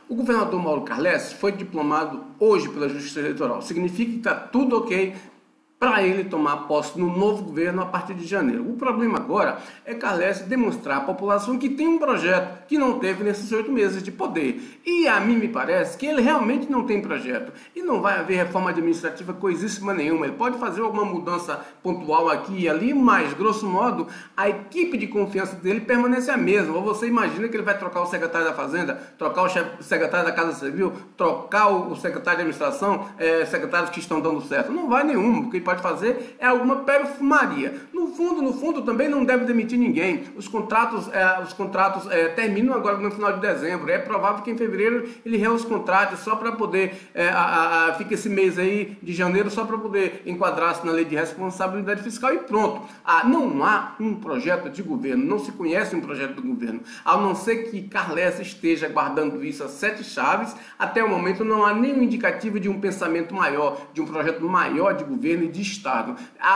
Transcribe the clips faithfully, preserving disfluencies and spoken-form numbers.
O governador Mauro Carles foi diplomado hoje pela Justiça Eleitoral. Significa que está tudo ok para ele tomar posse no novo governo a partir de janeiro. O problema agora é Carles demonstrar à população que tem um projeto que não teve nesses oito meses de poder. E a mim me parece que ele realmente não tem projeto. E não vai haver reforma administrativa coisíssima nenhuma. Ele pode fazer alguma mudança pontual aqui e ali, mas, grosso modo, a equipe de confiança dele permanece a mesma. Ou você imagina que ele vai trocar o secretário da Fazenda, trocar o chefe, secretário da Casa Civil, trocar o secretário de administração, é, secretários que estão dando certo? Não vai nenhum, porque pode fazer é alguma perfumaria. No fundo, no fundo também não deve demitir ninguém. Os contratos, é, os contratos é, terminam agora no final de dezembro. É provável que em fevereiro ele reúna os contratos só para poder, é, a, a, fica esse mês aí de janeiro só para poder enquadrar-se na lei de responsabilidade fiscal e pronto. Ah, não há um projeto de governo, não se conhece um projeto do governo, a não ser que Carles esteja guardando isso a sete chaves. Até o momento não há nenhum indicativo de um pensamento maior, de um projeto maior de governo e de Estado.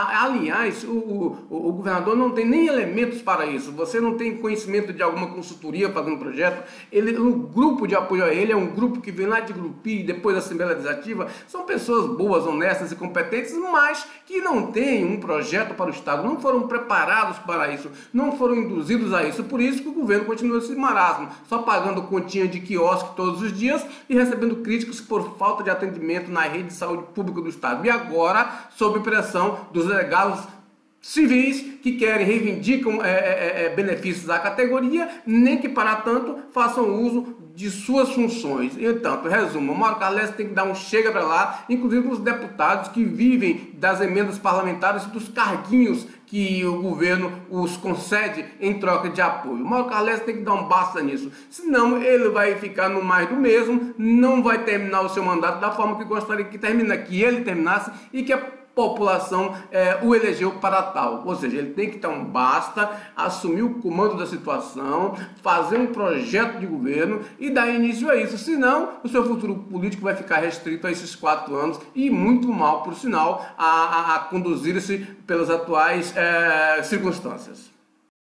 Aliás, o, o, o governador não tem nem elementos para isso. Você não tem conhecimento de alguma consultoria fazendo projeto. Ele, o grupo de apoio a ele é um grupo que vem lá de Grupi, depois da Assembleia Legislativa. São pessoas boas, honestas e competentes, mas que não têm um projeto para o Estado, não foram preparados para isso, não foram induzidos a isso. Por isso que o governo continua esse marasmo, só pagando continha de quiosque todos os dias e recebendo críticas por falta de atendimento na rede de saúde pública do Estado. E agora, sob pressão dos delegados civis que querem, reivindicam é, é, é, benefícios da categoria, nem que para tanto façam uso de suas funções. Então, resumo, o Mauro Carles tem que dar um chega para lá, inclusive os deputados que vivem das emendas parlamentares e dos carguinhos que o governo os concede em troca de apoio. O Mauro Carles tem que dar um basta nisso, senão ele vai ficar no mais do mesmo, não vai terminar o seu mandato da forma que gostaria que termina, que ele terminasse e que a população é, o elegeu para tal. Ou seja, ele tem que dar um basta, assumir o comando da situação, fazer um projeto de governo e dar início a isso. Senão, o seu futuro político vai ficar restrito a esses quatro anos e muito mal, por sinal, a, a, a conduzir-se pelas atuais é, circunstâncias.